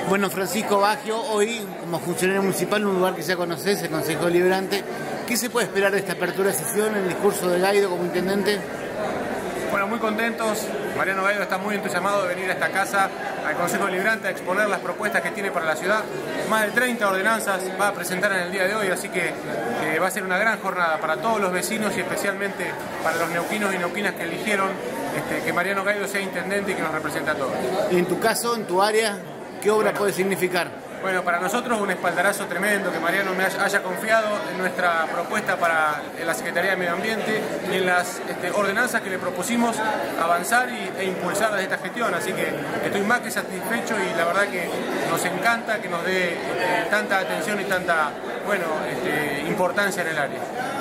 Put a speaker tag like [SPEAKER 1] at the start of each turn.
[SPEAKER 1] Bueno, Francisco Baggio, hoy como funcionario municipal, en un lugar que ya conoces, el Consejo Deliberante, ¿qué se puede esperar de esta apertura de sesión, el discurso de Gaido como intendente?
[SPEAKER 2] Bueno, muy contentos. Mariano Gaido está muy entusiasmado de venir a esta casa, al Consejo Deliberante, a exponer las propuestas que tiene para la ciudad. Más de 30 ordenanzas va a presentar en el día de hoy, así que va a ser una gran jornada para todos los vecinos y especialmente para los neuquinos y neuquinas que eligieron que Mariano Gaido sea intendente y que nos represente a todos.
[SPEAKER 1] En tu caso, en tu área, ¿qué obra puede significar?
[SPEAKER 2] Bueno, para nosotros un espaldarazo tremendo que Mariano me haya confiado en nuestra propuesta para la Secretaría de Medio Ambiente y en las ordenanzas que le propusimos avanzar e impulsar desde esta gestión. Así que estoy más que satisfecho y la verdad que nos encanta que nos dé tanta atención y tanta importancia en el área.